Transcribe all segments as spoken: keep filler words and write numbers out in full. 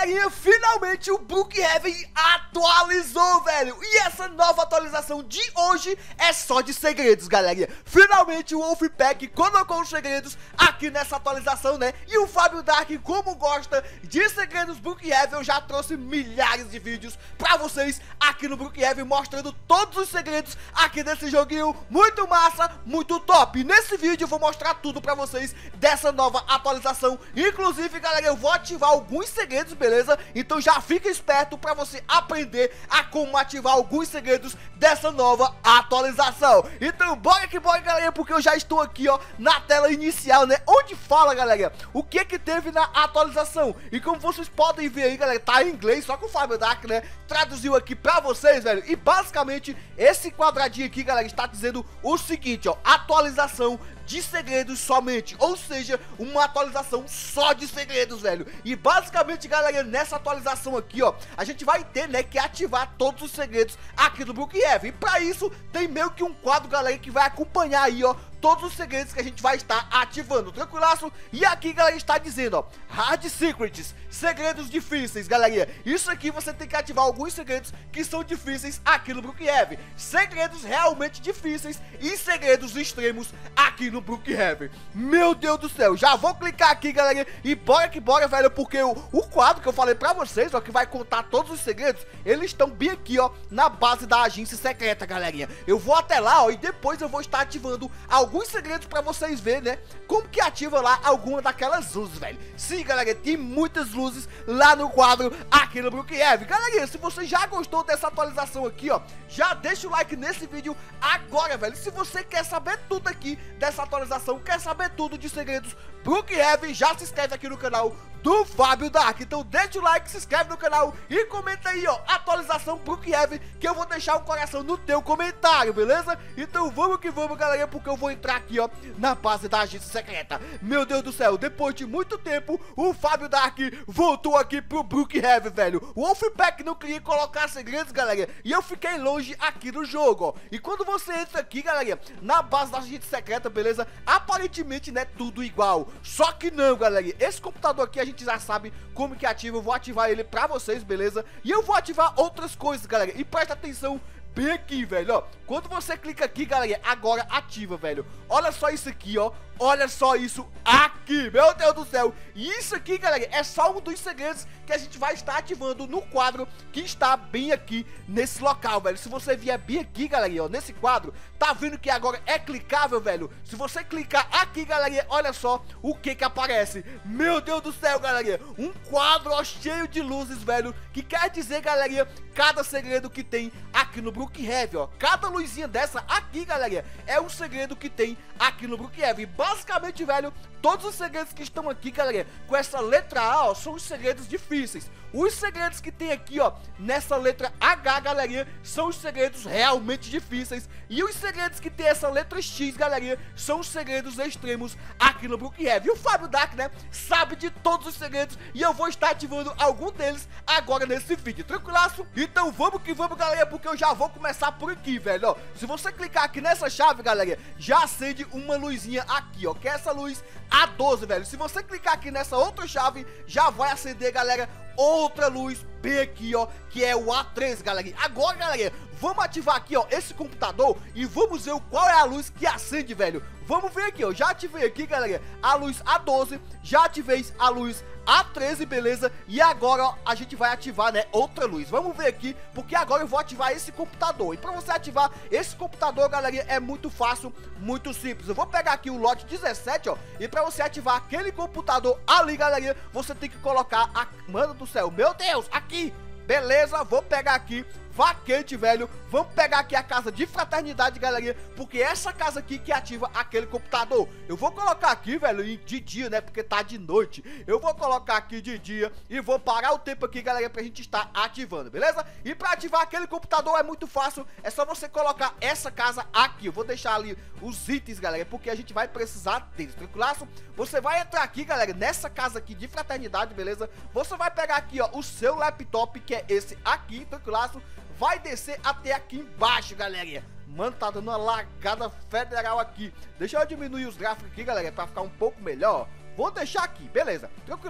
galerinha, finalmente o Brookhaven atualizou, velho. E essa nova atualização de hoje é só de segredos, galerinha. Finalmente o Wolfpack colocou os segredos aqui nessa atualização, né? E o Fábio Dark, como gosta de segredos Brookhaven, eu já trouxe milhares de vídeos pra vocês aqui no Brookhaven, mostrando todos os segredos aqui desse joguinho. Muito massa, muito top. E nesse vídeo eu vou mostrar tudo pra vocês dessa nova atualização. Inclusive, galera, eu vou ativar alguns segredos, beleza? Então já fica esperto pra você aprender a como ativar alguns segredos dessa nova atualização. Então bora que bora, galera, porque eu já estou aqui, ó, na tela inicial, né? Onde fala, galera, o que que teve na atualização. E como vocês podem ver aí, galera, tá em inglês, só que o Fábio Dark, né, traduziu aqui pra vocês, velho. E basicamente esse quadradinho aqui, galera, está dizendo o seguinte, ó: atualização de segredos somente, ou seja, uma atualização só de segredos, velho. E basicamente, galera, nessa atualização aqui, ó, a gente vai ter, né, que ativar todos os segredos aqui do Brookhaven. E pra isso, tem meio que um quadro, galera, que vai acompanhar aí, ó, todos os segredos que a gente vai estar ativando, tranquilaço? E aqui, galera, está dizendo, ó, Hard Secrets, segredos difíceis, galerinha. Isso aqui você tem que ativar alguns segredos que são difíceis aqui no Brookhaven. Segredos realmente difíceis e segredos extremos aqui no Brookhaven. Meu Deus do céu, já vou clicar aqui, galerinha, e bora que bora, velho, porque o, o quadro que eu falei pra vocês, ó, que vai contar todos os segredos, eles estão bem aqui, ó, na base da agência secreta, galerinha. Eu vou até lá, ó, e depois eu vou estar ativando alguns alguns segredos pra vocês verem, né, como que ativa lá alguma daquelas luzes, velho. Sim, galera, tem muitas luzes lá no quadro aqui no Brookhaven. Galera, se você já gostou dessa atualização aqui, ó, já deixa o like nesse vídeo agora, velho. Se você quer saber tudo aqui dessa atualização, quer saber tudo de segredos Brookhaven, já se inscreve aqui no canal do Fábio Dark. Então deixa o like, se inscreve no canal e comenta aí, ó, atualização Brookhaven, que eu vou deixar um coração no teu comentário, beleza? Então vamos que vamos, galera, porque eu vou entrar aqui, ó, na base da agência secreta. Meu Deus do céu, depois de muito tempo, o Fábio Dark voltou aqui pro Brookhaven, velho. O Wolfpack não queria colocar segredos, galera, e eu fiquei longe aqui no jogo, ó. E quando você entra aqui, galera, na base da agência secreta, beleza? Aparentemente, né, tudo igual. Só que não, galera, esse computador aqui a gente já sabe como que ativa. Eu vou ativar ele pra vocês, beleza? E eu vou ativar outras coisas, galera, e presta atenção bem aqui, velho, ó. Quando você clica aqui, galera, agora ativa, velho. Olha só isso aqui, ó. Olha só isso aqui, meu Deus do céu. E isso aqui, galera, é só um dos segredos que a gente vai estar ativando no quadro que está bem aqui nesse local, velho. Se você vier bem aqui, galera, ó, nesse quadro, tá vendo que agora é clicável, velho? Se você clicar aqui, galera, olha só o que que aparece. Meu Deus do céu, galera, um quadro, ó, cheio de luzes, velho, que quer dizer, galera, cada segredo que tem aqui no Brookhaven, ó. Cada luzinha dessa aqui, galera, é um segredo que tem aqui no Brookhaven. Basicamente, velho, todos os segredos que estão aqui, galera, com essa letra A, ó, são os segredos difíceis. Os segredos que tem aqui, ó, nessa letra H, galerinha, são os segredos realmente difíceis. E os segredos que tem essa letra X, galerinha, são os segredos extremos aqui no Brookhaven. E o Fábio Dark, né, sabe de todos os segredos, e eu vou estar ativando algum deles agora nesse vídeo, tranquilaço? Então vamos que vamos, galera, porque eu já vou começar por aqui, velho, ó. Se você clicar aqui nessa chave, galera, já acende uma luzinha aqui, ó, que é essa luz A doze, velho. Se você clicar aqui nessa outra chave, já vai acender, galera, outra luz bem aqui, ó, que é o A treze, galera. Agora, galera, vamos ativar aqui, ó, esse computador e vamos ver qual é a luz que acende, velho. Vamos ver aqui, ó, já ativei aqui, galera, a luz A doze, já ativei a luz A treze, beleza? E agora, ó, a gente vai ativar, né, outra luz. Vamos ver aqui, porque agora eu vou ativar esse computador. E pra você ativar esse computador, galera, é muito fácil, muito simples. Eu vou pegar aqui o lote dezessete, ó, e pra você ativar aquele computador ali, galera, você tem que colocar a... Mano do céu, meu Deus, aqui, beleza? Vou pegar aqui Vaquete, velho. Vamos pegar aqui a casa de fraternidade, galerinha, porque essa casa aqui que ativa aquele computador. Eu vou colocar aqui, velho, de dia, né, porque tá de noite. Eu vou colocar aqui de dia e vou parar o tempo aqui, galera, pra gente estar ativando, beleza? E pra ativar aquele computador é muito fácil. É só você colocar essa casa aqui. Eu vou deixar ali os itens, galera, porque a gente vai precisar deles, tranquilaço? Você vai entrar aqui, galera, nessa casa aqui de fraternidade, beleza? Você vai pegar aqui, ó, o seu laptop, que é esse aqui, tranquilaço? Vai descer até aqui embaixo, galerinha. Mano, tá dando uma lagada federal aqui. Deixa eu diminuir os gráficos aqui, galera, pra ficar um pouco melhor. Vou deixar aqui, beleza, tranquilaço.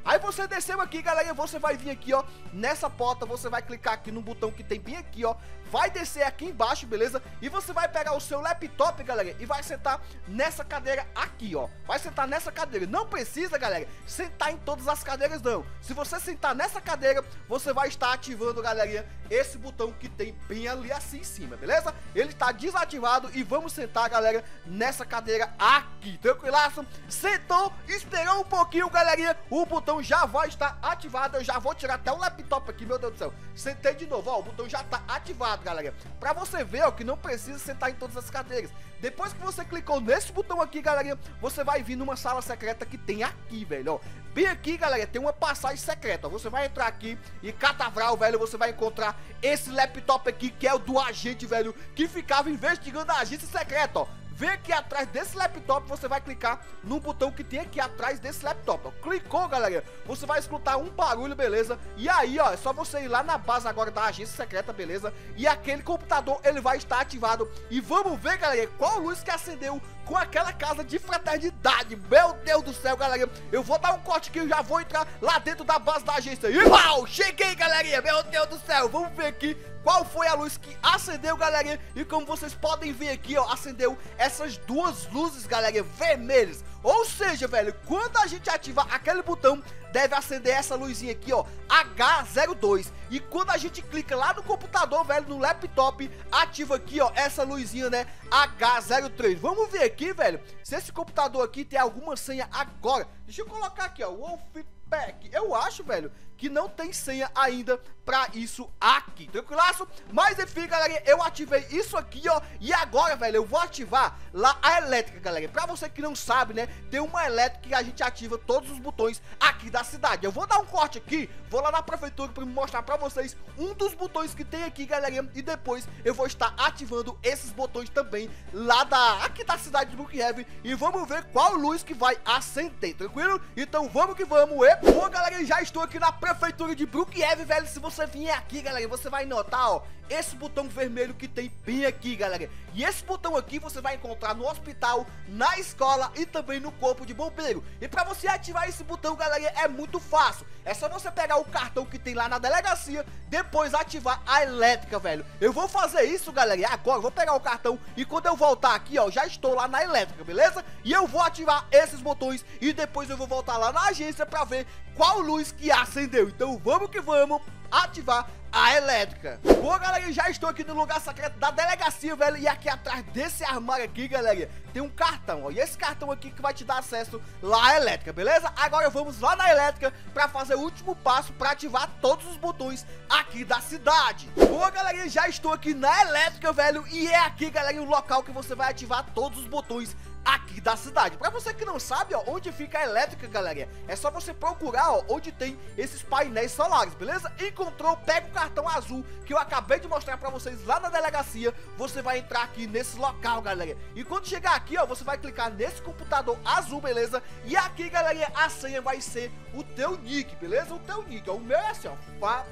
Aí você desceu aqui, galera, você vai vir aqui, ó, nessa porta, você vai clicar aqui no botão que tem bem aqui, ó, vai descer aqui embaixo, beleza? E você vai pegar o seu laptop, galera, e vai sentar nessa cadeira aqui, ó. Vai sentar nessa cadeira. Não precisa, galera, sentar em todas as cadeiras, não. Se você sentar nessa cadeira, você vai estar ativando, galerinha, esse botão que tem bem ali assim em cima, beleza? Ele está desativado e vamos sentar, galera, nessa cadeira aqui, tranquilaço? Sentou, esperou um pouquinho, galerinha, o botão já vai estar ativado. Eu já vou tirar até o laptop aqui, meu Deus do céu. Sentei de novo, ó, o botão já está ativado, galera. Pra você ver, ó, que não precisa sentar em todas as cadeiras. Depois que você clicou nesse botão aqui, galerinha, você vai vir numa sala secreta que tem aqui, velho, ó. Bem aqui, galera, tem uma passagem secreta, ó. Você vai entrar aqui e catavral, velho, você vai encontrar esse laptop aqui, que é o do agente, velho, que ficava investigando a agência secreta, ó. Vem aqui atrás desse laptop, você vai clicar no botão que tem aqui atrás desse laptop, ó. Clicou, galera, você vai escutar um barulho, beleza? E aí, ó, é só você ir lá na base agora da agência secreta, beleza? E aquele computador, ele vai estar ativado. E vamos ver, galera, qual luz que acendeu com aquela casa de fraternidade. Meu Deus do céu, galera, eu vou dar um corte aqui, eu já vou entrar lá dentro da base da agência. E uau, cheguei, galerinha, meu Deus do céu. Vamos ver aqui qual foi a luz que acendeu, galerinha. E como vocês podem ver aqui, ó, acendeu essas duas luzes, galerinha, vermelhas. Ou seja, velho, quando a gente ativa aquele botão, deve acender essa luzinha aqui, ó, H zero dois. E quando a gente clica lá no computador, velho, no laptop, ativa aqui, ó, essa luzinha, né, H zero três. Vamos ver aqui, velho, se esse computador aqui tem alguma senha agora. Deixa eu colocar aqui, ó, Wolfpack. Eu acho, velho, que não tem senha ainda pra isso aqui, tranquilaço? Mas enfim, galera, eu ativei isso aqui, ó. E agora, velho, eu vou ativar lá a elétrica, galera. Pra você que não sabe, né, tem uma elétrica que a gente ativa todos os botões aqui da cidade. Eu vou dar um corte aqui, vou lá na prefeitura pra me mostrar pra vocês um dos botões que tem aqui, galera. E depois eu vou estar ativando esses botões também lá da, aqui da cidade de Brookhaven. E vamos ver qual luz que vai acender, tranquilo? Então vamos que vamos. E, bom, galera, já estou aqui na prefeitura de Brookhaven, velho. Se você vier aqui, galera, você vai notar, ó, esse botão vermelho que tem bem aqui, galera. E esse botão aqui você vai encontrar no hospital, na escola e também no corpo de bombeiro. E pra você ativar esse botão, galera, é muito fácil. É só você pegar o cartão que tem lá na delegacia, depois ativar a elétrica, velho. Eu vou fazer isso, galera, agora. Eu vou pegar o cartão e quando eu voltar aqui, ó, já estou lá na elétrica, beleza? E eu vou ativar esses botões e depois eu vou voltar lá na agência pra ver qual luz que acendeu. Então vamos que vamos ativar a elétrica. Bom, galera, já estou aqui no lugar secreto da delegacia, velho. E aqui atrás desse armário aqui, galera, tem um cartão, ó. E esse cartão aqui que vai te dar acesso lá à elétrica, beleza? Agora vamos lá na elétrica pra fazer o último passo pra ativar todos os botões aqui da cidade. Bom, galera, já estou aqui na elétrica, velho. E é aqui, galera, o local que você vai ativar todos os botões aqui da cidade. Pra você que não sabe, ó, onde fica a elétrica, galera, é só você procurar, ó, onde tem esses painéis solares, beleza? Encontrou, pega o cartão azul que eu acabei de mostrar pra vocês lá na delegacia. Você vai entrar aqui nesse local, galera. E quando chegar aqui, ó, você vai clicar nesse computador azul, beleza? E aqui, galera, a senha vai ser o teu nick, beleza? O teu nick, ó. O meu é assim, ó, Fá,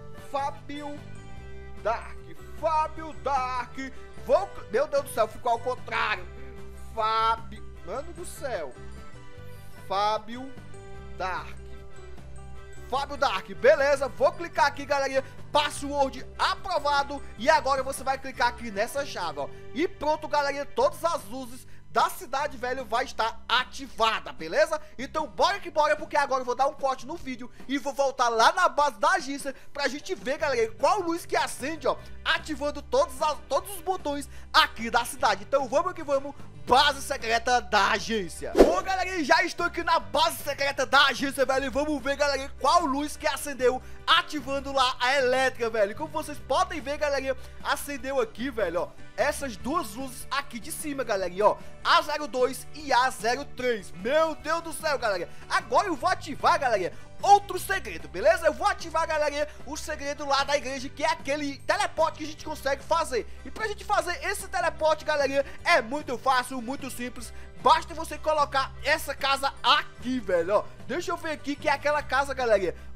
Fábio Dark, Fábio Dark. Vou... Meu Deus do céu, ficou ao contrário. Fábio, mano do céu, Fábio Dark, Fábio Dark, beleza, vou clicar aqui, galerinha, password aprovado. E agora você vai clicar aqui nessa chave, ó. E pronto, galerinha, todas as luzes da cidade, velho, vai estar ativada, beleza? Então bora que bora, porque agora eu vou dar um corte no vídeo e vou voltar lá na base da agência pra gente ver, galera, qual luz que acende, ó, ativando todos, as, todos os botões aqui da cidade. Então vamos que vamos, base secreta da agência. Bom, galera, já estou aqui na base secreta da agência, velho, e vamos ver, galera, qual luz que acendeu ativando lá a elétrica, velho. E como vocês podem ver, galera, acendeu aqui, velho, ó, essas duas luzes aqui de cima, galera, ó, A zero dois e A zero três. Meu Deus do céu, galera. Agora eu vou ativar, galera, outro segredo, beleza? Eu vou ativar, galera, o segredo lá da igreja, que é aquele teleporte que a gente consegue fazer. E pra gente fazer esse teleporte, galera, é muito fácil, muito simples. Basta você colocar essa casa aqui, velho, ó. Deixa eu ver aqui que é aquela casa, galera,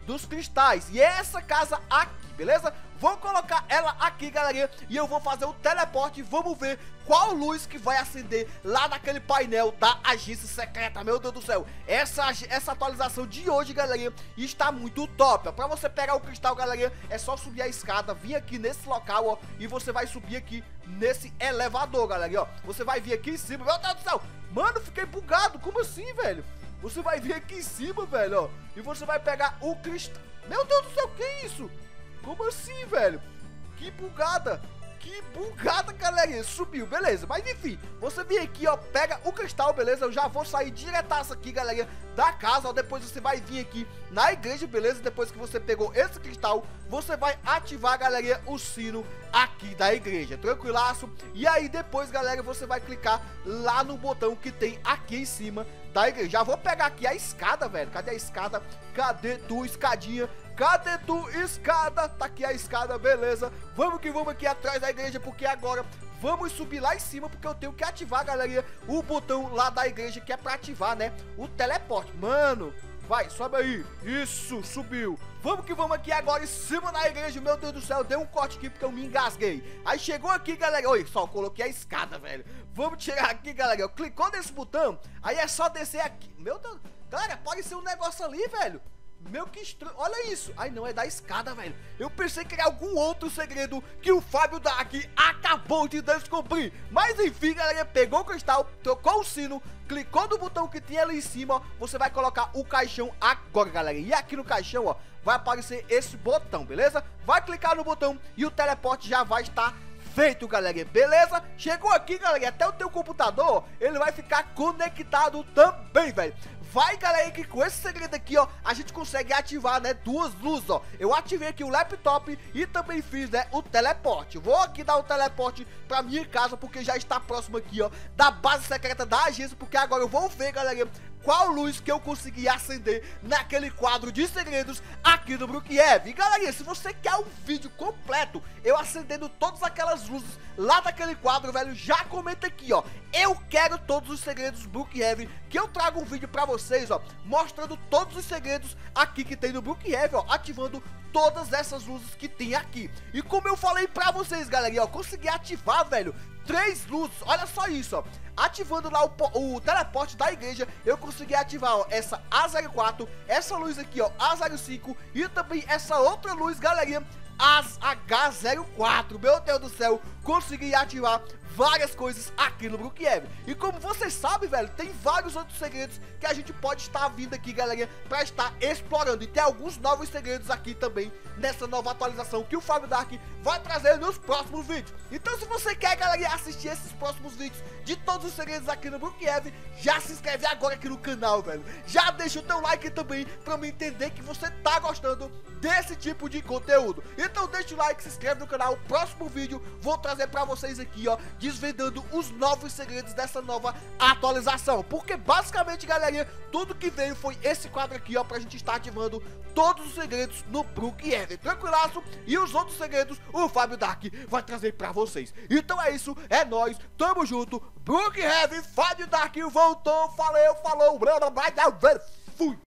dos cristais. E é essa casa aqui, beleza? Vou colocar ela aqui, galerinha, e eu vou fazer o teleporte. Vamos ver qual luz que vai acender lá naquele painel da agência secreta. Meu Deus do céu, essa, essa atualização de hoje, galerinha, está muito top, ó. Pra você pegar o cristal, galerinha, é só subir a escada, vir aqui nesse local, ó, e você vai subir aqui nesse elevador, galerinha, ó. Você vai vir aqui em cima. Meu Deus do céu, mano, fiquei bugado, como assim, velho? Você vai vir aqui em cima, velho, ó, e você vai pegar o cristal. Meu Deus do céu, que isso? Como assim, velho? Que bugada. Que bugada, galerinha. Subiu, beleza. Mas enfim, você vem aqui, ó, pega o cristal, beleza? Eu já vou sair diretaço aqui, galerinha, da casa, ó. Depois você vai vir aqui na igreja, beleza? Depois que você pegou esse cristal, você vai ativar, galerinha, o sino aqui da igreja. Tranquilaço? E aí depois, galera, você vai clicar lá no botão que tem aqui em cima da igreja. Já vou pegar aqui a escada, velho. Cadê a escada? Cadê tu, escadinha? Cadê tu, escada? Tá aqui a escada, beleza. Vamos que vamos aqui atrás da igreja, porque agora vamos subir lá em cima, porque eu tenho que ativar, galerinha, o botão lá da igreja, que é pra ativar, né, o teleporte. Mano, vai, sobe aí. Isso, subiu. Vamos que vamos aqui agora em cima da igreja. Meu Deus do céu, deu um corte aqui porque eu me engasguei. Aí chegou aqui, galera. Oi, só coloquei a escada, velho. Vamos tirar aqui, galera. Clicou nesse botão, aí é só descer aqui. Meu Deus, galera, apareceu um negócio ali, velho. Meu, que estranho, olha isso. Ai, não, é da escada, velho. Eu pensei que era algum outro segredo que o Fábio Dark acabou de descobrir. Mas enfim, galera, pegou o cristal, tocou o sino, clicou no botão que tinha ali em cima, ó. Você vai colocar o caixão agora, galera. E aqui no caixão, ó, vai aparecer esse botão, beleza? Vai clicar no botão e o teleporte já vai estar feito, galera, beleza? Chegou aqui, galera, até o teu computador, ele vai ficar conectado também, velho. Vai, galera, que com esse segredo aqui, ó, a gente consegue ativar, né, duas luzes, ó. Eu ativei aqui o laptop e também fiz, né, o teleporte. Vou aqui dar o teleporte pra minha casa, porque já está próximo aqui, ó, da base secreta da agência, porque agora eu vou ver, galera, qual luz que eu consegui acender naquele quadro de segredos aqui no Brookhaven. E galerinha, se você quer um vídeo completo, eu acendendo todas aquelas luzes lá daquele quadro, velho, já comenta aqui, ó. Eu quero todos os segredos Brookhaven, que eu trago um vídeo pra vocês, ó, mostrando todos os segredos aqui que tem no Brookhaven, ó, ativando todas essas luzes que tem aqui. E como eu falei pra vocês, galerinha, ó, consegui ativar, velho, três luzes, olha só isso, ó. Ativando lá o, o teleporte da igreja, eu consegui ativar, ó, essa A zero quatro, essa luz aqui, ó, A zero cinco e também essa outra luz, galerinha, as H zero quatro. Meu Deus do céu, consegui ativar várias coisas aqui no Brookhaven. E como vocês sabem, velho, tem vários outros segredos que a gente pode estar vindo aqui, galerinha, pra estar explorando. E tem alguns novos segredos aqui também nessa nova atualização que o Fábio Dark vai trazer nos próximos vídeos. Então se você quer, galerinha, assistir esses próximos vídeos de todos os segredos aqui no Brookhaven, já se inscreve agora aqui no canal, velho. Já deixa o teu like também pra me entender que você tá gostando desse tipo de conteúdo. Então deixa o like, se inscreve no canal. Próximo vídeo vou trazer pra vocês aqui, ó, desvendando os novos segredos dessa nova atualização. Porque basicamente, galerinha, tudo que veio foi esse quadro aqui, ó, pra gente estar ativando todos os segredos no Brookhaven. Tranquilaço? E os outros segredos o Fábio Dark vai trazer pra vocês. Então é isso, é nóis, tamo junto. Brookhaven, Fábio Dark voltou, valeu, falou, fui.